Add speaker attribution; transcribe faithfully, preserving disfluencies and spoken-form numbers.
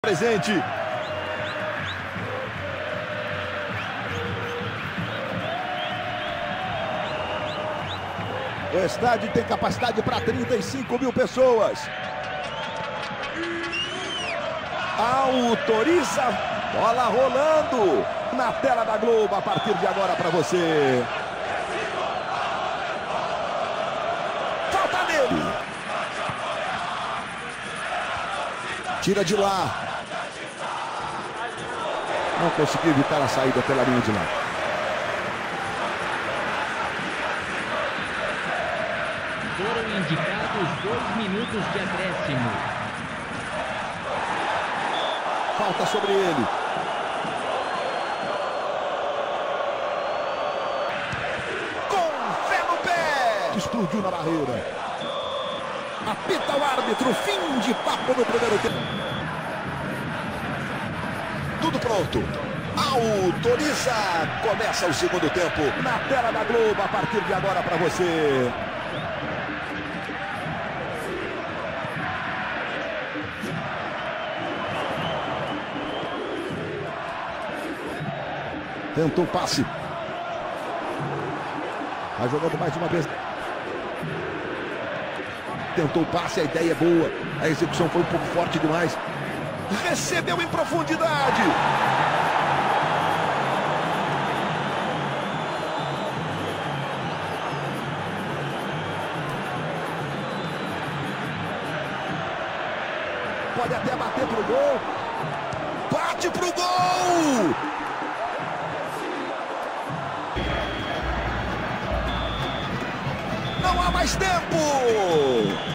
Speaker 1: presente. O estádio tem capacidade para trinta e cinco mil pessoas. Autoriza. Bola rolando na tela da Globo a partir de agora para você. Falta nele. Tira de lá. Não conseguiu evitar a saída pela linha de lá.
Speaker 2: Foram indicados dois minutos de acréscimo.
Speaker 1: Falta sobre ele. Com fé no pé. Explodiu na barreira. Apita o árbitro. Fim de papo no primeiro tempo. Tudo pronto. Autoriza. Começa o segundo tempo. Na tela da Globo a partir de agora para você. Tentou o passe. Vai jogando mais uma vez. Tentou o passe, a ideia é boa. A execução foi um pouco forte demais. Recebeu em profundidade. Pode até bater pro gol. Bate pro gol. Não há mais tempo!